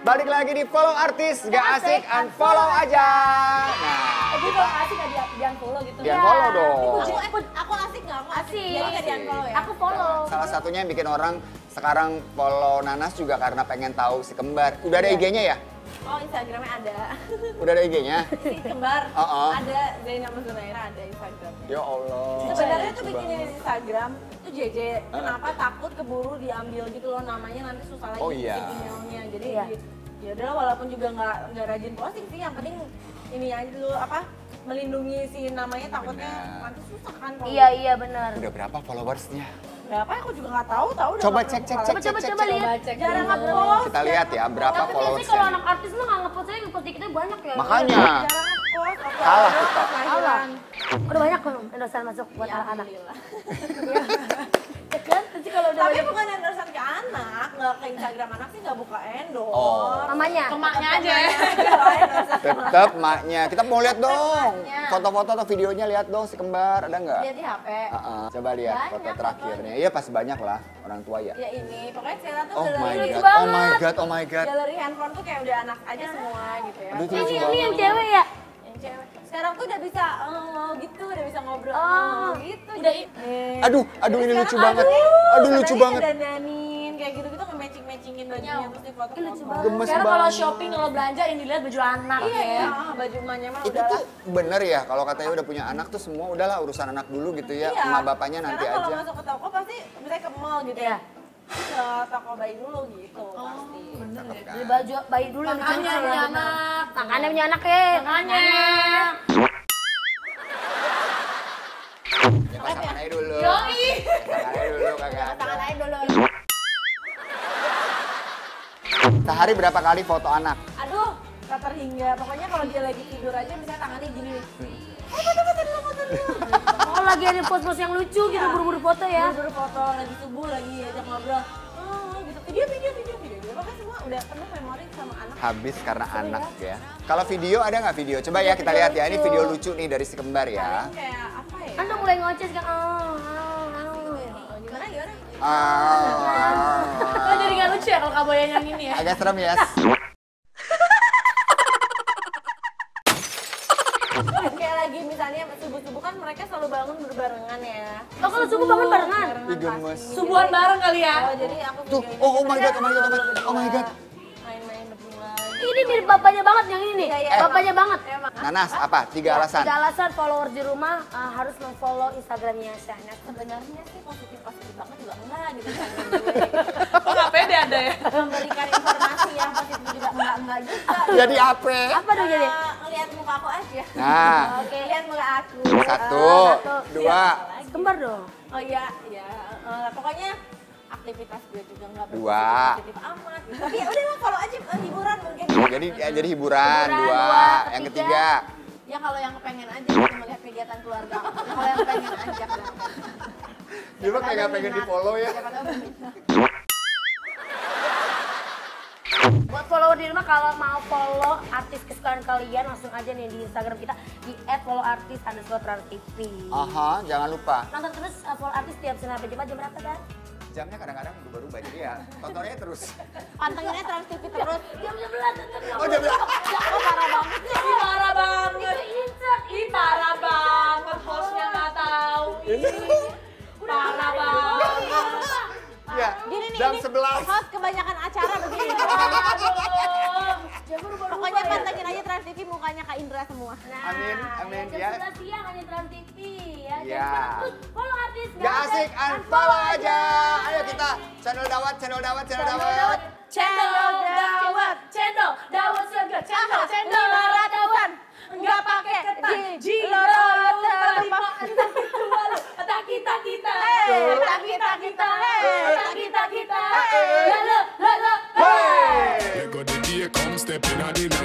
Balik lagi di Follow Artis, gak asik unfollow aja. Nah, Jadi kalau asik gak di unfollow gitu. di unfollow dong. Aku asik gak? Aku asik. Asik. Jadi gak di unfollow ya? Aku follow. Salah satunya yang bikin orang sekarang follow Nanas juga karena pengen tahu si kembar. Udah ada IG-nya ya? Oh, Instagramnya ada. Udah ada IG-nya? Si kembar ada, Zainab Zunaira ada Instagramnya. Ya Allah. Sebenarnya tuh bikinin Instagram tuh JJ, kenapa takut keburu diambil gitu loh namanya, nanti susah lagi Oh, iya. emailnya. Jadi ya udah walaupun juga nggak rajin posting sih, yang penting ini aja dulu apa melindungi si namanya, takutnya nanti susah kan. Iya benar. Udah berapa followersnya? Berapa aku juga nggak tahu udah Coba nggak cek. Coba lihat. jarang ngepost. Kita lihat ya berapa Tapi biasanya followersnya. kalau anak artis mah nggak ngepost, saya ngepost dikitnya banyak ya. Makanya. Jarang ngepost. Kalah kita. Kalah. Udah banyak kan endorsean masuk buat anak-anak. Alhamdulillah. Ya kan? Nanti kalau udah Tapi banyak. bukan endorsean ke anak, nggak ke Instagram anak sih nggak buka endorse. Oh. Mamanya. Emaknya aja. Tetap maknya. Kita mau lihat dong. Foto-foto atau videonya lihat dong si kembar. Ada nggak? Lihat di HP. Coba lihat foto Banyak terakhirnya. Iya pasti banyak lah orang tua ya. Ya ini, pokoknya Cela tuh Oh my galeri, god, oh my god, oh my god. galeri handphone tuh kayak udah anak aja semua gitu ya. Aduh, itu Ini lucu yang banget. cewek ya? Yang cewek. Sekarang tuh udah bisa gitu, udah bisa ngobrol gitu. Udah Aduh ini lucu banget. Aduh lucu banget. Dan dandanin kayak gitu-gitu nge-matching-matchingin bajunya terus di foto. Lucu banget. Gemes Sekarang kalau banget. shopping, kalau belanja yang dilihat baju anak Iya, ya. baju emaknya mah Itu udah tuh bener ya kalau katanya udah punya anak tuh semua udahlah urusan anak dulu gitu ya. Iya. Emak bapaknya nanti Sekarang aja. kalau masuk ke toko pasti misalnya ke mall gitu ya. Ke toko bayi dulu gitu pasti. Cakep kan? Beli baju bayi dulu yang Makanya dicancel. punya anak. Makanya punya anak ya. Makanya. Ya pasangan aja dulu. Yoi. Pasangan aja dulu kagak. Tangan aja dulu. Sehari berapa kali foto anak? Aduh, tak terhingga. Pokoknya kalau dia lagi tidur aja misalnya tangannya gini nih. Oh lagi ada pos-pos yang lucu gitu, buru-buru foto ya. Buru-buru foto, lagi subuh, lagi ajak ngobrol. Gitu. Video. Pokoknya semua udah penuh memori sama anak. Habis karena anak ya. Kalau video ada nggak video? Coba ya kita lihat ya. Ini video lucu nih dari si kembar ya. Paling kayak apa ya? Kan udah mulai ngoceh sekarang. Gimana? Kok jadi gak lucu ya kalau kaboya yang ini ya? Agak serem ya. Kayak lagi misalnya subuh-subuh kan mereka selalu bangun berbarengan ya. Oh kalau subuh bangun barengan? Ih, gemes. Subuhan bareng kali ya? Oh jadi aku Tuh, videoin oh my mereka god, oh my god. main-main berdua. Ini mirip bapaknya banget yang ini nih. Iya. Bapaknya banget. Emang. Nanas apa? 3 alasan. 3 alasan followers di rumah harus memfollow Instagramnya Syahnas. Sebenarnya sih positif banget juga enggak gitu kan. Oh nggak pede ada ya? Memberikan informasi yang positif juga enggak juga. Jadi apa? Apa dong jadi? Ngeliat muka aku aja. Nah, Oke. Lihat muka aku. 1, 2, Kembar dong. Oh iya, pokoknya aktivitas gue juga nggak 2. positif amat. Gitu. Tapi ya udah lah, kalau aja hiburan mungkin. Jadi hiburan 2. Yang ketiga. Ya kalau yang kepengen aja gitu, melihat kegiatan keluarga. Kalau yang pengen aja. Dia mah kayak pengen di follow ya. Siapa tahu berminat. Buat follower di rumah kalau mau follow artis kesukaan kalian langsung aja nih di Instagram kita di @followartis_transtv. Aha, jangan lupa. Nonton terus follow artis tiap Senin sampai Jumat jam berapa Dan? Jamnya kadang-kadang berubah-ubah jadi ya tontonnya terus. Pantenginnya Trans TV terus. Jam 11 tetap. Oh, jam berapa? Oh parah banget sih. Ih, parah banget. Ih, parah banget. Hostnya nggak tahu. Parah banget. Ya, Gini nih, jam ini 11. host kebanyakan acara begini. Pokoknya pantengin aja Trans TV, mukanya Kak Indra semua. Amin, jam ya. 11 siang hanya Trans TV ya. Ya. Terus follow artis Gak asik, unfollow aja. Ayo kita channel dawat. Cendol dawat segar, cendol dawat. Enggak pakai ketan, jiloro terima kita, Hey! Let go the day come step in a the